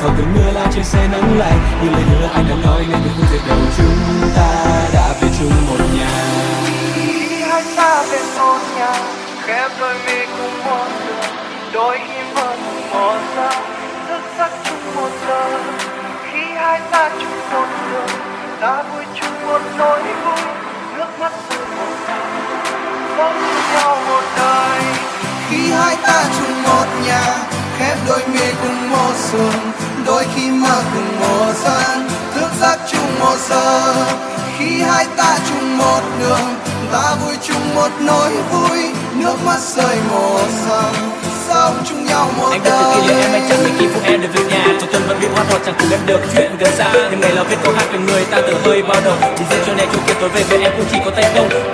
sau cơn mưa là trời sẽ nắng lạnh, như lời hứa anh đã nói nên từ phút giây đầu chúng ta đã về chung một nhà. Khi hai ta về một nhà, khép đôi mi cùng một đường, đôi khi mơ cùng một giờ, thức giấc chung một giờ. Khi hai ta chung một đường, ta vui chung một nỗi vui, nước mắt rơi một dòng, sống chung nhau một đời. Khi hai ta chung một nhà, khép đôi mi cùng một giường, đôi khi mơ cùng một giờ, thức giấc chung một giờ. Khi hai ta chung một đường, ta vui chung một nỗi vui, nước mắt rơi một dòng, sống chung nhau một anh đời. biết từ khi yêu em anh chẳng mấy khi phụ em được việc nhà, trong tuần vẫn bị hoa hoa chẳng cùng em được chuyện gần xa. Nhưng ngày là viết câu hát về người ta từ hơi bao đầu, chỉ riêng cho nên chung kia tối về với em cũng chỉ có tay không.